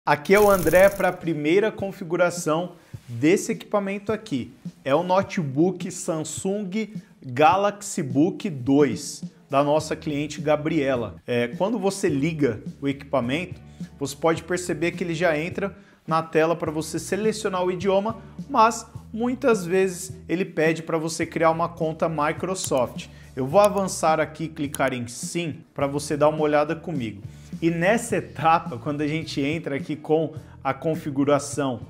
Aqui é o André para a primeira configuração desse equipamento aqui. É o notebook Samsung Galaxy Book 2 da nossa cliente Gabriela. Quando você liga o equipamento, você pode perceber que ele já entra na tela para você selecionar o idioma, mas muitas vezes ele pede para você criar uma conta Microsoft. Eu vou avançar aqui e clicar em sim para você dar uma olhada comigo. E nessa etapa, quando a gente entra aqui com a configuração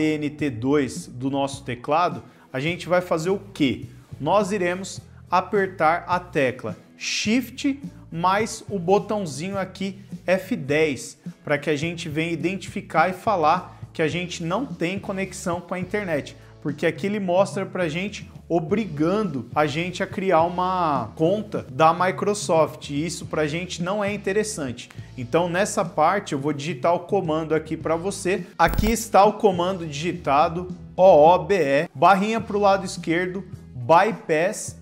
ABNT2 do nosso teclado, a gente vai fazer o quê? Nós iremos apertar a tecla Shift mais o botãozinho aqui F10 para que a gente venha identificar e falar que a gente não tem conexão com a internet, porque aqui ele mostra para a gente obrigando a gente a criar uma conta da Microsoft, e isso para a gente não é interessante. Então nessa parte eu vou digitar o comando aqui para você. Aqui está o comando digitado OOBE, barrinha para o lado esquerdo, bypass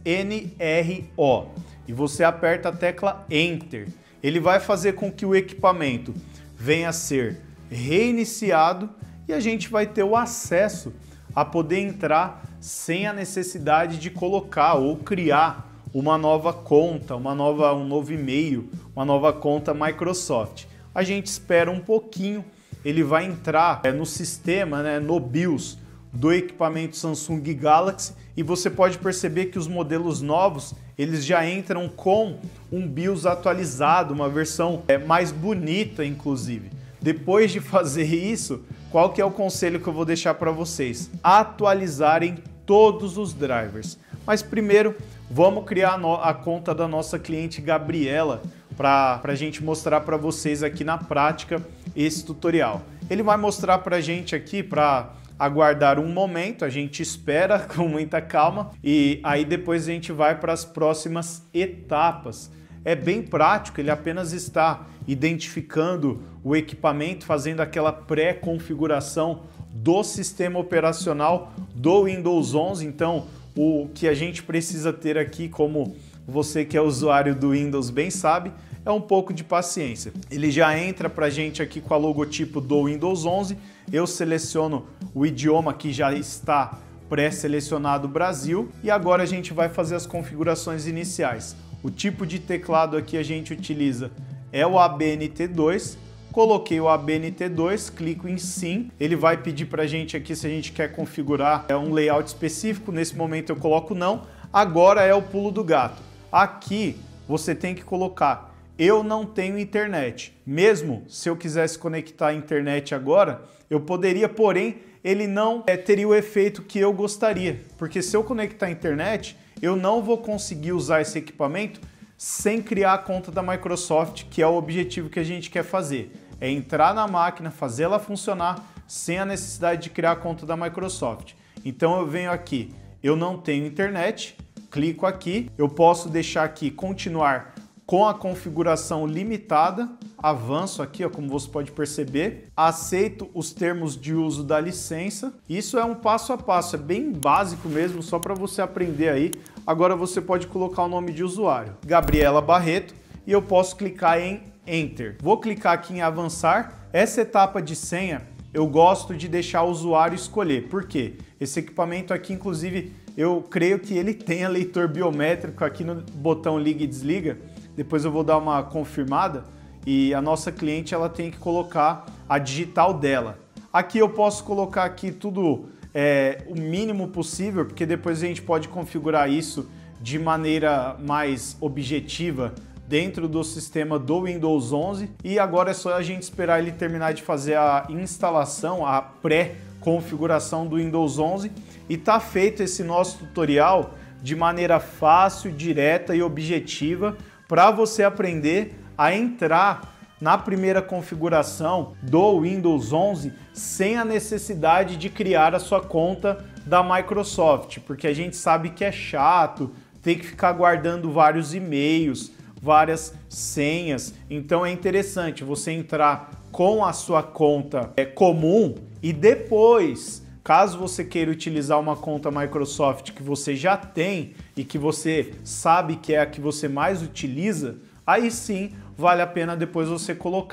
NRO, e você aperta a tecla Enter. Ele vai fazer com que o equipamento venha a ser reiniciado e a gente vai ter o acesso a poder entrar sem a necessidade de colocar ou criar uma nova conta, um novo e-mail, uma nova conta Microsoft. A gente espera um pouquinho, ele vai entrar no sistema, no BIOS do equipamento Samsung Galaxy, e você pode perceber que os modelos novos eles já entram com um BIOS atualizado, uma versão mais bonita inclusive. Depois de fazer isso, qual que é o conselho que eu vou deixar para vocês? Atualizarem todos os drivers. Mas primeiro, vamos criar a conta da nossa cliente Gabriela para a gente mostrar para vocês aqui na prática esse tutorial. Ele vai mostrar para a gente aqui para aguardar um momento, a gente espera com muita calma e aí depois a gente vai para as próximas etapas. É bem prático, ele apenas está identificando o equipamento, fazendo aquela pré-configuração do sistema operacional do Windows 11. Então, o que a gente precisa ter aqui, como você que é usuário do Windows bem sabe, é um pouco de paciência. Ele já entra para a gente aqui com a logotipo do Windows 11. Eu seleciono o idioma que já está pré-selecionado Brasil e agora a gente vai fazer as configurações iniciais. O tipo de teclado aqui a gente utiliza é o ABNT2. Coloquei o ABNT2, clico em sim. Ele vai pedir para a gente aqui se a gente quer configurar um layout específico. Nesse momento eu coloco não. Agora é o pulo do gato. Aqui você tem que colocar eu não tenho internet. Mesmo se eu quisesse conectar a internet agora, eu poderia, porém ele não teria o efeito que eu gostaria. Porque se eu conectar a internet, eu não vou conseguir usar esse equipamento sem criar a conta da Microsoft, que é o objetivo que a gente quer fazer. É entrar na máquina, fazer ela funcionar sem a necessidade de criar a conta da Microsoft. Então eu venho aqui, eu não tenho internet, clico aqui, eu posso deixar aqui continuar com a configuração limitada, avanço aqui, como você pode perceber, aceito os termos de uso da licença. Isso é um passo a passo, é bem básico mesmo, só para você aprender aí. Agora você pode colocar o nome de usuário, Gabriela Barreto, e eu posso clicar em Enter. Vou clicar aqui em avançar. Essa etapa de senha eu gosto de deixar o usuário escolher. Por quê? Esse equipamento aqui, inclusive, eu creio que ele tenha leitor biométrico aqui no botão liga e desliga. Depois eu vou dar uma confirmada e a nossa cliente ela tem que colocar a digital dela. Aqui eu posso colocar aqui tudo o mínimo possível, porque depois a gente pode configurar isso de maneira mais objetiva dentro do sistema do Windows 11. E agora é só a gente esperar ele terminar de fazer a instalação, a pré-configuração do Windows 11 e tá feito esse nosso tutorial de maneira fácil, direta e objetiva para você aprender a entrar na primeira configuração do Windows 11 sem a necessidade de criar a sua conta da Microsoft, porque a gente sabe que é chato, tem que ficar guardando vários e-mails, várias senhas. Então é interessante você entrar com a sua conta comum e depois, caso você queira utilizar uma conta Microsoft que você já tem e que você sabe que é a que você mais utiliza, aí sim vale a pena depois você colocar.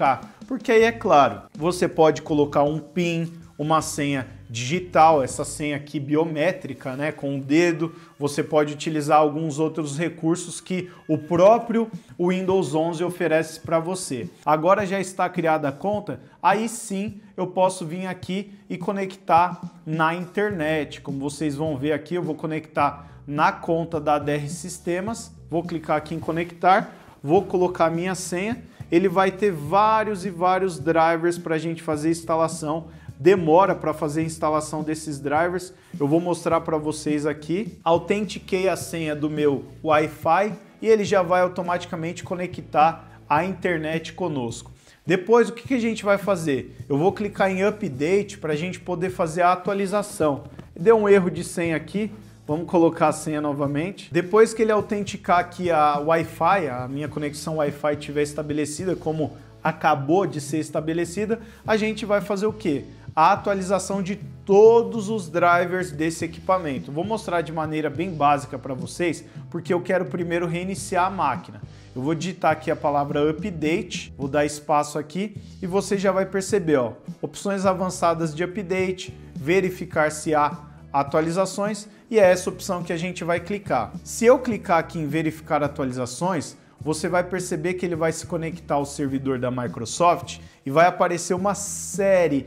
porque aí é claro, você pode colocar um PIN, uma senha digital, essa senha aqui biométrica, né, com o dedo. Você pode utilizar alguns outros recursos que o próprio Windows 11 oferece para você. Agora já está criada a conta, aí sim eu posso vir aqui e conectar na internet. Como vocês vão ver aqui, eu vou conectar na conta da ADR Sistemas, vou clicar aqui em conectar, vou colocar a minha senha, ele vai ter vários e vários drivers para a gente fazer instalação. Demora para fazer a instalação desses drivers, eu vou mostrar para vocês aqui. Autentiquei a senha do meu Wi-Fi e ele já vai automaticamente conectar a internet conosco. Depois o que a gente vai fazer? Eu vou clicar em Update para a gente poder fazer a atualização. Deu um erro de senha aqui, vamos colocar a senha novamente. Depois que ele autenticar aqui a Wi-Fi, a minha conexão Wi-Fi estiver estabelecida, como acabou de ser estabelecida, a gente vai fazer o quê? A atualização de todos os drivers desse equipamento. Vou mostrar de maneira bem básica para vocês, porque eu quero primeiro reiniciar a máquina. Eu vou digitar aqui a palavra update, vou dar espaço aqui e você já vai perceber, ó, opções avançadas de update, verificar se há atualizações, e é essa opção que a gente vai clicar. Se eu clicar aqui em verificar atualizações, você vai perceber que ele vai se conectar ao servidor da Microsoft e vai aparecer uma série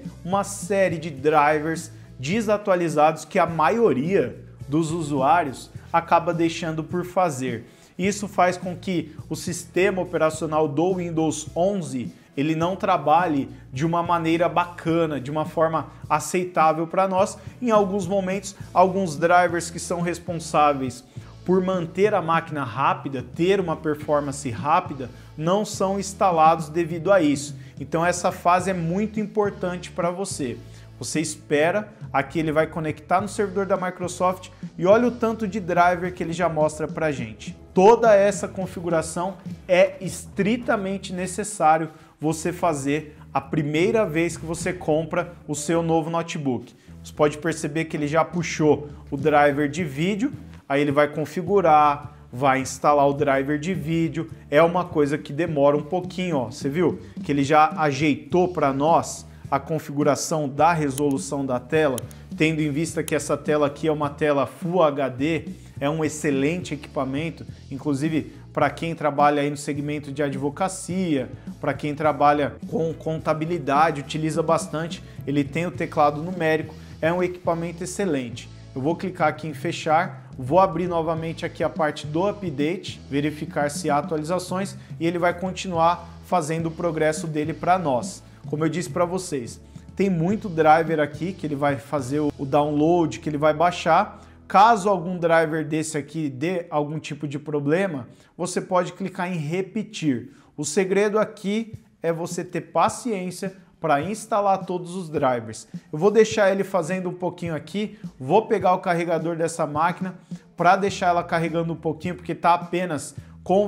de drivers desatualizados que a maioria dos usuários acaba deixando por fazer. Isso faz com que o sistema operacional do Windows 11 ele não trabalhe de uma maneira bacana, de uma forma aceitável para nós. Em alguns momentos, alguns drivers que são responsáveis por manter a máquina rápida, ter uma performance rápida, não são instalados devido a isso. Então essa fase é muito importante para você. Você espera, aqui ele vai conectar no servidor da Microsoft e olha o tanto de driver que ele já mostra para a gente. Toda essa configuração é estritamente necessário você fazer a primeira vez que você compra o seu novo notebook. Você pode perceber que ele já puxou o driver de vídeo, aí ele vai configurar, vai instalar o driver de vídeo. É uma coisa que demora um pouquinho, ó. Você viu que ele já ajeitou para nós a configuração da resolução da tela, tendo em vista que essa tela aqui é uma tela Full HD, é um excelente equipamento, inclusive para quem trabalha aí no segmento de advocacia, para quem trabalha com contabilidade, utiliza bastante, ele tem o teclado numérico, é um equipamento excelente. Eu vou clicar aqui em fechar, vou abrir novamente aqui a parte do update, verificar se há atualizações e ele vai continuar fazendo o progresso dele para nós. Como eu disse para vocês, tem muito driver aqui que ele vai fazer o download, que ele vai baixar. Caso algum driver desse aqui dê algum tipo de problema, você pode clicar em repetir. O segredo aqui é você ter paciência para instalar todos os drivers. Eu vou deixar ele fazendo um pouquinho aqui, vou pegar o carregador dessa máquina para deixar ela carregando um pouquinho, porque está apenas com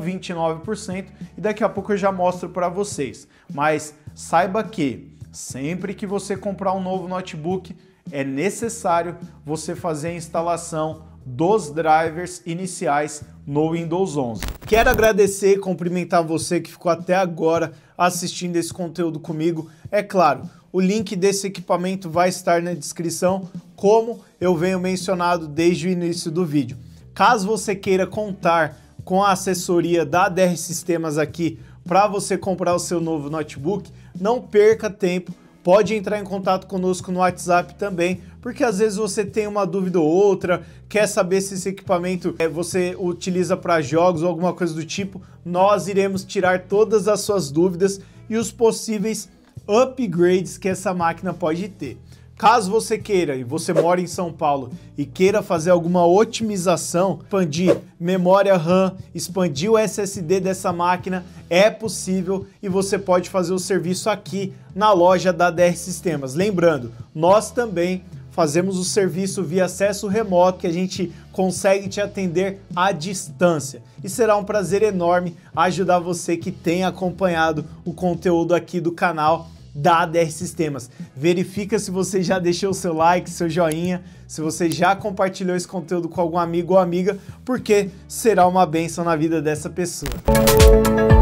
29% e daqui a pouco eu já mostro para vocês. Mas saiba que sempre que você comprar um novo notebook, é necessário você fazer a instalação dos drivers iniciais no Windows 11. Quero agradecer e cumprimentar você que ficou até agora assistindo esse conteúdo comigo. É claro, o link desse equipamento vai estar na descrição, como eu venho mencionado desde o início do vídeo. Caso você queira contar com a assessoria da ADR Sistemas aqui para você comprar o seu novo notebook, não perca tempo. Pode entrar em contato conosco no WhatsApp também, porque às vezes você tem uma dúvida ou outra, quer saber se esse equipamento você utiliza para jogos ou alguma coisa do tipo. Nós iremos tirar todas as suas dúvidas e os possíveis upgrades que essa máquina pode ter. Caso você queira, e você mora em São Paulo, e queira fazer alguma otimização, expandir memória RAM, expandir o SSD dessa máquina, é possível e você pode fazer o serviço aqui na loja da ADR Sistemas. Lembrando, nós também fazemos o serviço via acesso remoto, que a gente consegue te atender à distância. E será um prazer enorme ajudar você que tem acompanhado o conteúdo aqui do canal da ADR Sistemas. Verifica se você já deixou o seu like, seu joinha, se você já compartilhou esse conteúdo com algum amigo ou amiga, porque será uma bênção na vida dessa pessoa.